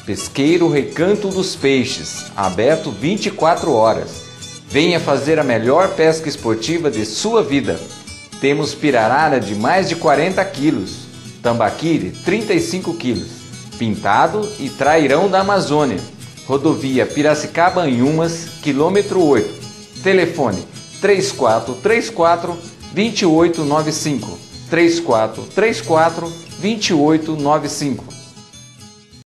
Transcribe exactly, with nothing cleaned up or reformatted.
Pesqueiro Recanto dos Peixes, aberto vinte e quatro horas. Venha fazer a melhor pesca esportiva de sua vida. Temos pirarara de mais de quarenta quilos, tambaqui trinta e cinco quilos, pintado e trairão da Amazônia. Rodovia Piracicaba-Anhumas, quilômetro oito. Telefone três quatro três quatro, dois oito nove cinco, três quatro três quatro, dois oito nove cinco.